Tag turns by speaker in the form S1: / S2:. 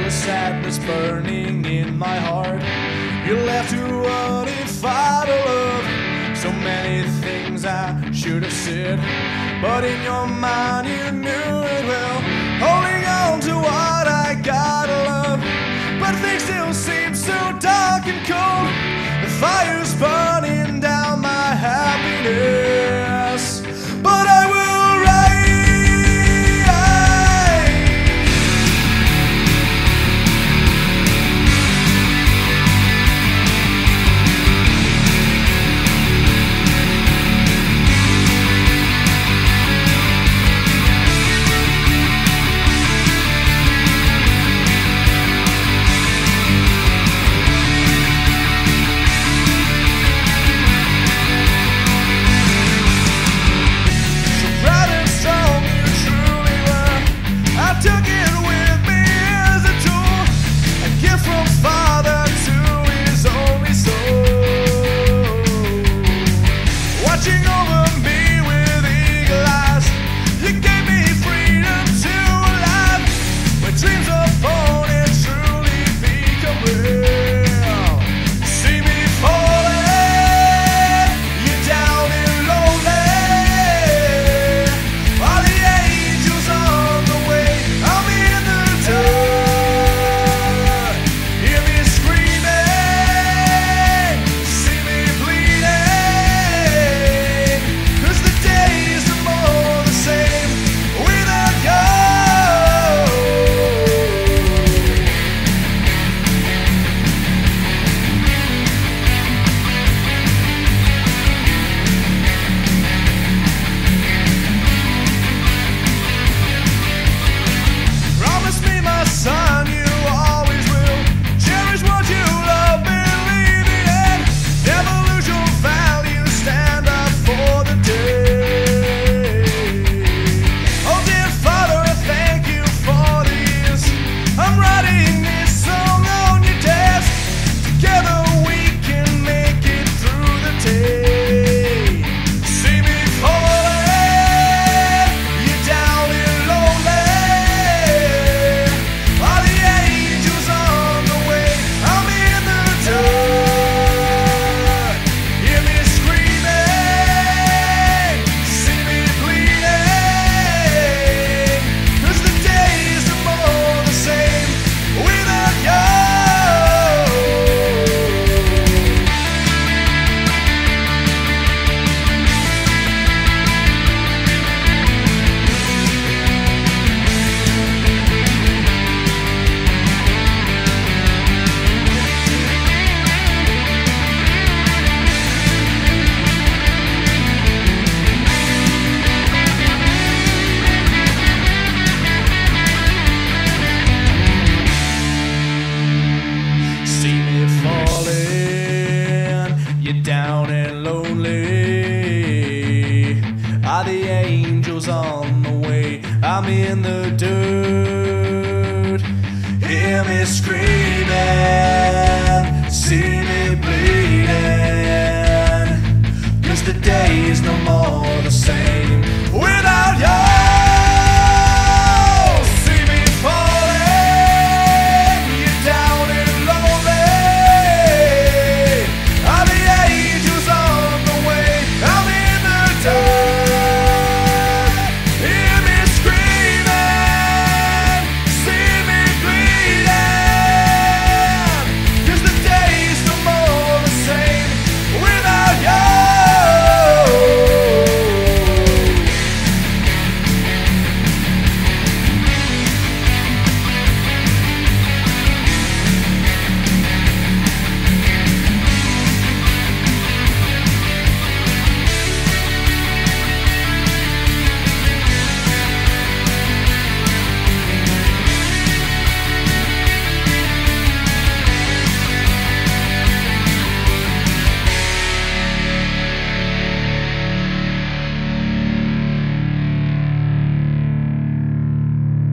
S1: the sadness burning in my heart. You left to unify to love. So many things I should have said, but in your mind you knew it well. Holding on to what I gotta love, but things still seem so dark and cold. The fire's burning down my happiness, but I will rise. Down and lonely, are the angels on the way? I'm in the dirt.